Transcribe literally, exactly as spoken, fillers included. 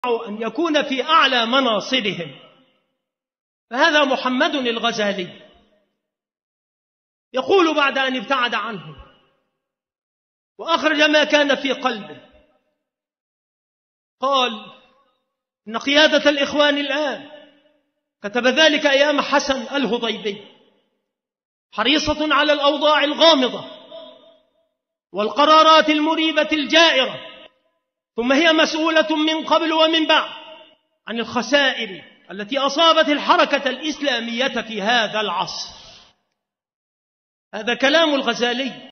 أن يكون في أعلى مناصبهم. فهذا محمد الغزالي يقول بعد أن ابتعد عنه وأخرج ما كان في قلبه، قال إن قيادة الإخوان الآن، كتب ذلك أيام حسن الهضيبي، حريصة على الأوضاع الغامضة والقرارات المريبة الجائرة، ثم هي مسؤولة من قبل ومن بعد عن الخسائر التي أصابت الحركة الإسلامية في هذا العصر. هذا كلام الغزالي.